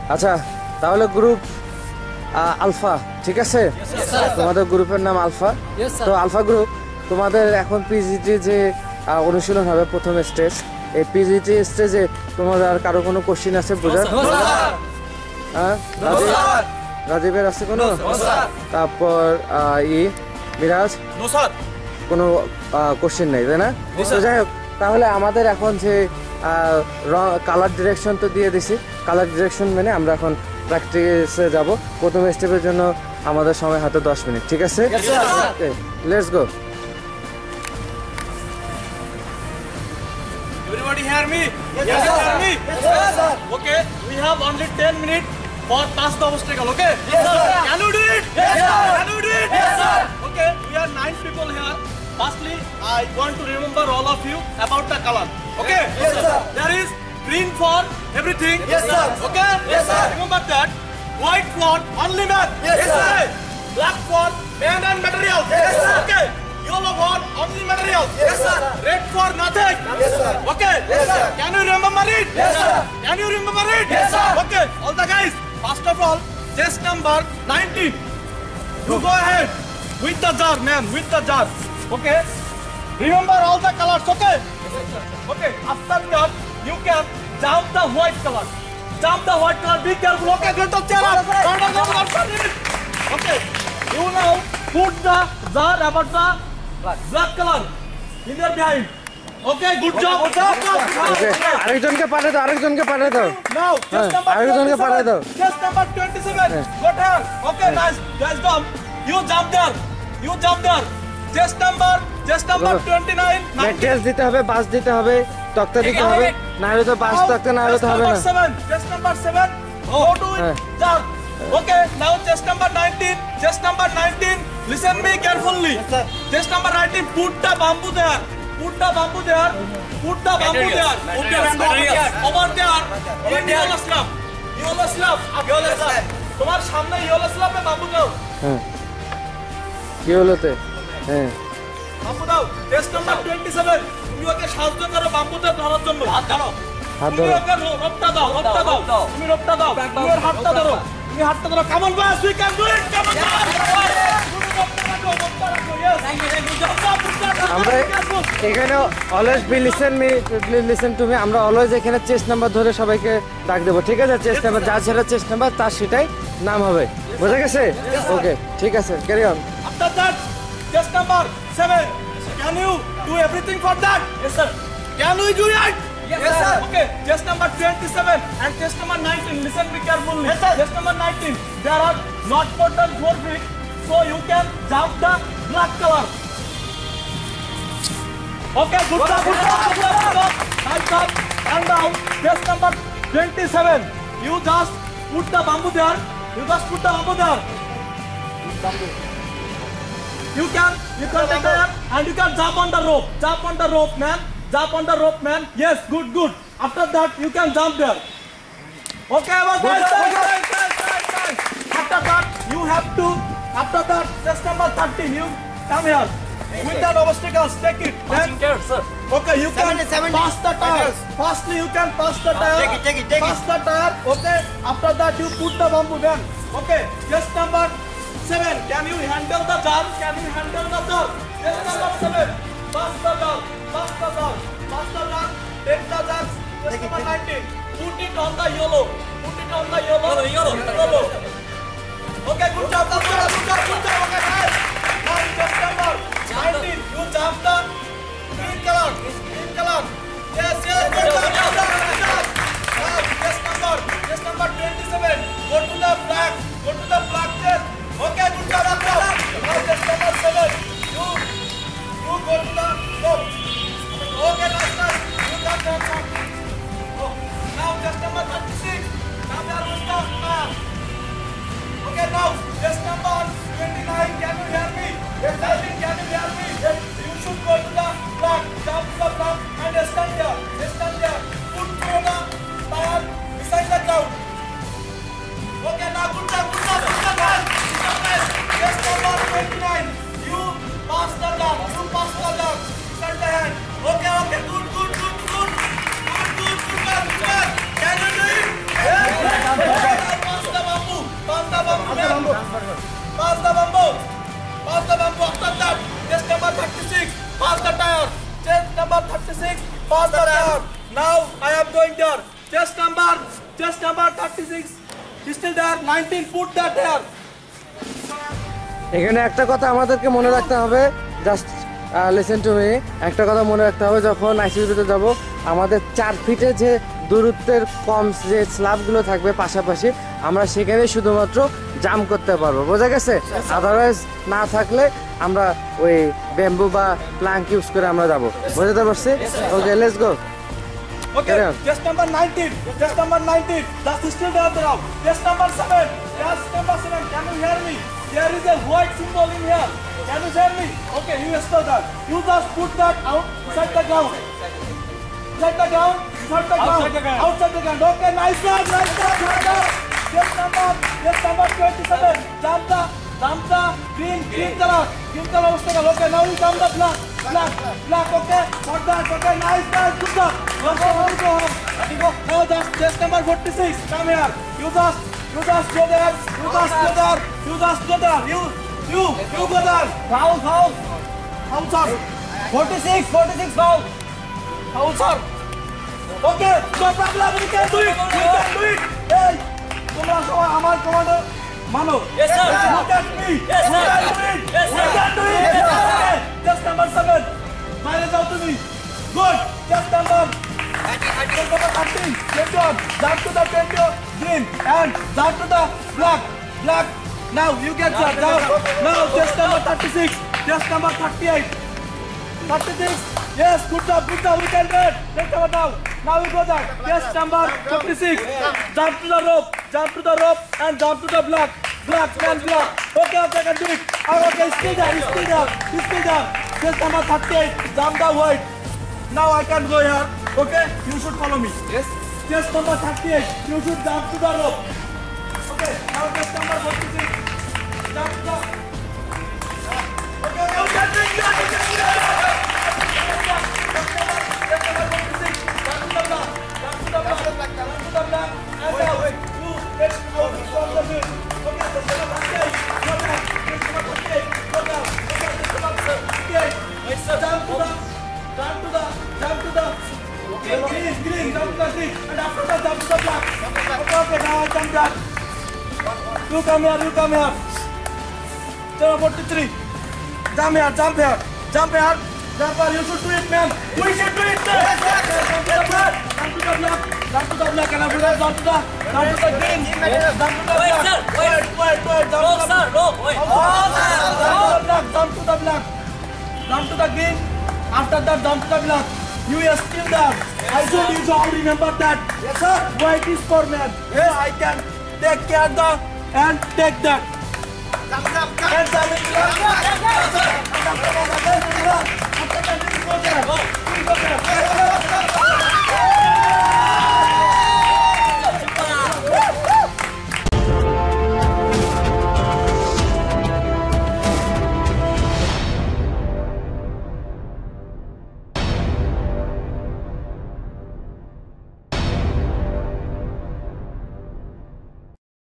আচ্ছা তাহলে group alpha ঠিক আছে তোমাদের গ্রুপের নাম আলফা তো আলফা গ্রুপ তোমাদের এখন পিজিটি যে অনুশীলন হবে প্রথম স্টেজ এই পিজিটি স্টেজে তোমাদের আর কারো কোনো কোশ্চিন আছে বুঝার হ্যাঁ রাজীবের আছে কোনো তারপর মিরাজ কোনো কোশ্চিন নেই তাই না তো যাই হোক তাহলে আমাদের এখন যে কালার ডিরেকশন তো দিয়ে দিছি কালার ডিরেকশন মেনে আমরা এখন প্র্যাকটিসে যাব প্রথম স্টেপের জন্য আমাদের সময় হাতে 10 মিনিট ঠিক আছে okay let's go Everybody hear me? Yes, sir. Yes, sir. Okay, we have only 10 minutes for pass the obstacle, okay? Yes, sir. Can you do it? Yes, sir. Can you do it? Yes, sir. Okay, we are 9 people here. Firstly, I want to remember all of you about the color, okay? Yes, sir. There is green for everything. Yes, sir. Okay? Yes, sir. Remember that. White for only man. Yes, sir. Black for man and material. Yes, sir. Okay. Yellow for only material. Yes, sir. Red for nothing. Yes, sir. Okay. Yes, sir. Can you remember it? Yes, sir. Can you remember it? Yes, sir. Okay. All the guys. First of all, test number 19. You go ahead with the jar, man. With the jar. Okay. Remember all the colors. Okay. Yes, sir. Okay. After that, you can jump the white color. Jump the white color. Be careful. Okay. Get the chair up. Okay. You now put the jar about the black color in your behind. Okay, good job. Okay আরেকজনকে পাঠিয়ে দাও Now, just number আরেকজনকে পাঠিয়ে দাও 27. Just number 27. Got her. Okay, nice. Guys, you jump there. You jump there. Just number 29. Materials দিতে হবে বাস দিতে হবে তক্তা দিতে হবে না হলে তো বাস তক্তা না হলে তো হবে না Just number 7. Go to it. Jump. Okay, now just number 19. Just number 19. Listen me carefully. Yes, sir. Just number 19. Put the bamboo there. Put the bamboo there. Put the bamboo there. Okay, over there. In yellow slab. Yellow slab. Yellow slab. তোমার সামনে yellow slab এ bamboo দাও। হ্যাঁ কি হলোতে হ্যাঁ bamboo দাও। Just number 27. তুমি ওকে সাহায্য করো bamboo-তে ধরার জন্য। হাত ধরো। তুমি ওকে রোপটা দাও। তুমি রোপটা দাও। তুমি ওর হাতটা ধরো। তুমি হাতটা ধরো। Come on, boys. We can do it. Come on. আমরা এখানে always be listen to me আমরা অলওয়েজ এখানে চেস্ট নাম্বার ধরে সবাইকে ডাক দেবো ঠিক আছে চেস্ট নাম্বার যার যেটা চেস্ট নাম্বার তার সেটাই নাম হবে বুঝা গেছে ওকে ঠিক আছে carry on After that, test number 7. Can you do everything for that? Yes, sir. Can we do it? Yes, sir. Okay, test number 27 and test number 19. Listen me carefully. Yes, sir. Test number 19. There are not more than 4 feet, so you can jump the black color. Okay, good job. Nice job. And now, test number 27. You just put the bamboo there. You can take there and you can jump on the rope. Jump on the rope, man. Yes, good. After that, you can jump there. Okay, guys. After that, you have to. After that, test number 13. You come here. With that obstacles, take it. Sir. Okay, you can pass the tire. Firstly, you can pass the tire. Take it. Pass the tire. Okay. After that, you put the bamboo then. Okay. Test number 7. Can you handle the jar? Test number 7. Pass the jar. Take the jar. Test number 19. Put it on the yellow. Yellow. Okay, good job. Okay, guys. Now test number 19. You jump the green color. Yes, good job. Now test number 27. Go to the black test. Okay, good job. Now test number 7. You go to the top. Okay, nice. You got that one. Oh, now test number 36. Now we are with the okay, now test number 29. Can you hear me? Yes, I think. Can you hear me? Yes. You should go to the block, jump to the block, and stand there. Put through the tire beside the ground. Okay, now good job. Test number 29. You pass the jar. Beside the hand. Okay, good. Can you do it? Yes. Just number 36. He's still there. 19. Put that there. এখানে একটা কথা আমাদেরকে মনে রাখতে হবে, just listen to me, একটা কথা মনে রাখতে হবে, যখন আইসিইউতে যাব আমাদের 4 ফিটে যে দূরত্বের কম যে স্ল্যাবগুলো থাকবে পাশাপাশি, আমরা সেখানে শুধুমাত্র জাম করতে পারবো, বোঝা গেছে? আদারওয়াইজ না থাকলে আমরা ওই ব্যাম্বু বা প্লাঙ্ক ইউজ করে আমরা যাবো, বুঝতে পারছি? Okay, let's go. Okay, Carry on. just number 19. Just number 19. That's still there now. Just number 7. Just number 7. Can you hear me? There is a white symbol in here. Can you hear me? Okay, you start that. You just put that outside the ground. Outside the ground. Outside the ground. Outside the ground. Okay, nice one. Nice one. Just number 27. Jump the green color. Green color obstacle. Okay, now you jump the black. Okay. Got that. Okay, nice. Good job. Go home. Now just number 46. Come here. You just go there. You go there. You go there. Foul, sir. 46 foul. Foul, sir. Okay, no problem. We can do it. Hey, তোমরা সবাই আমার commander মানো। Yes, sir. Look at me. Yes, sir. Yes, sir. We can do it. Yes, sir. Okay, just number 7. Minus out to me. Good. Just number 13. Get on. Jump to the green and jump to the black. Now you get that. Now just number 36. Just number 38. 36. Yes, good job. We can do it. Let's go now. Now we go there. Yes, number 56. Jump to the rope and jump to the black. Okay, I can do it. Okay, stay there. Yes, number 38. Jump the white. Now I can go here. Okay, you should follow me. Yes. Yes, number 38. You should jump to the rope. Okay, now just number 46. Jump to the. Okay, you can do it. Green, jump to the green, and after that jump to the black. Okay, now I jump that. You come here. Chalo 43. Jump here. You should do it, man. We should do it, man. Jump to the black, and after that jump to the green. Jump to the Wait, black. sir, wait. Wait. No, sir, no, wait. Jump to the black. Jump to the green. After that, jump to the black. You are still there. I told you to all remember that. Yes, sir. White is for man. Yes, I can take care and take that. And